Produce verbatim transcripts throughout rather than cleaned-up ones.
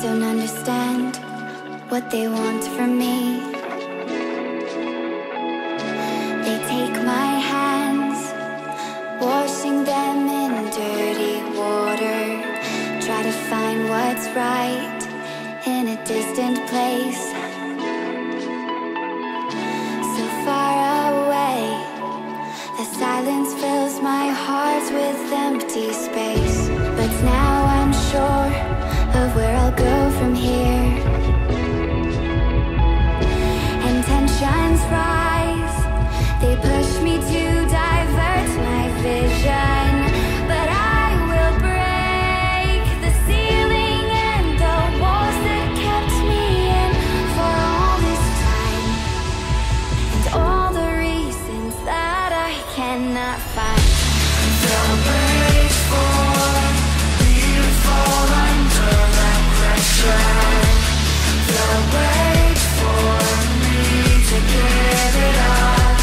don't understand what they want from me. They take my hands, washing them in dirty water. Try to find what's right in a distant place, so far away. The silence fills my heart with empty space. But now I'm sure of where I'll go from here. And tensions rise, they push me to divert my vision. But I will break the ceiling and the walls that kept me in for all this time, and all the reasons that I cannot find. They'll wait for me to fall under that pressure. They'll wait for me to give it up.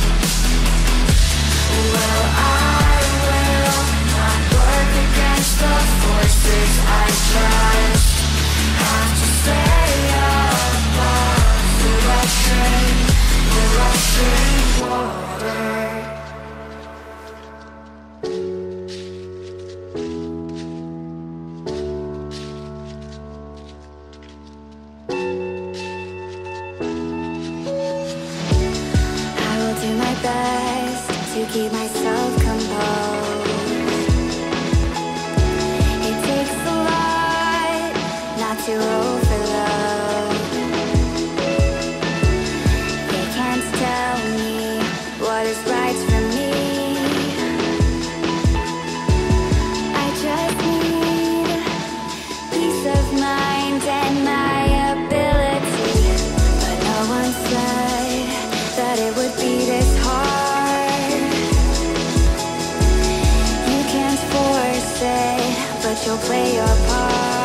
Well, I will not work against the forces I trust. Have to stay above the rushing, the rushing water. Do my best to keep myself composed. It takes a lot not to overload. They can't tell me what is right for me. I just need peace of mind and my ability. But no one said that it would be this hard. You can't force it, but you'll play your part.